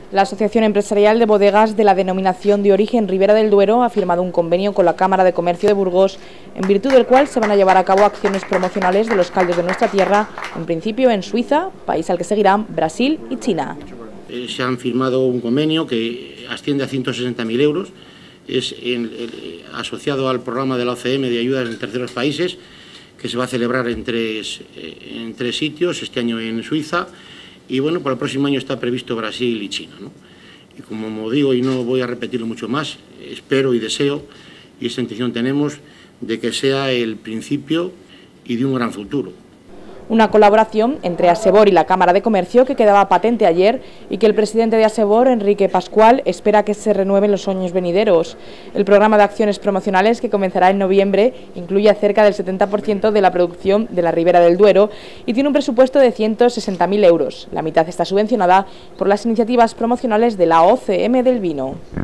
La Asociación Empresarial de Bodegas de la denominación de origen Ribera del Duero ha firmado un convenio con la Cámara de Comercio de Burgos, en virtud del cual se van a llevar a cabo acciones promocionales de los caldos de nuestra tierra, en principio en Suiza, país al que seguirán Brasil y China. Se han firmado un convenio que asciende a 160.000 euros, es asociado al programa de la OCM de ayudas en terceros países, que se va a celebrar en tres sitios, este año en Suiza, y bueno, para el próximo año está previsto Brasil y China, ¿no? Y como digo, y no voy a repetirlo mucho más, espero y deseo, y esa intención tenemos, de que sea el principio y de un gran futuro. Una colaboración entre ASEBOR y la Cámara de Comercio que quedaba patente ayer y que el presidente de ASEBOR, Enrique Pascual, espera que se renueven los años venideros. El programa de acciones promocionales, que comenzará en noviembre, incluye cerca del 70% de la producción de la Ribera del Duero y tiene un presupuesto de 160.000 euros. La mitad está subvencionada por las iniciativas promocionales de la OCM del vino.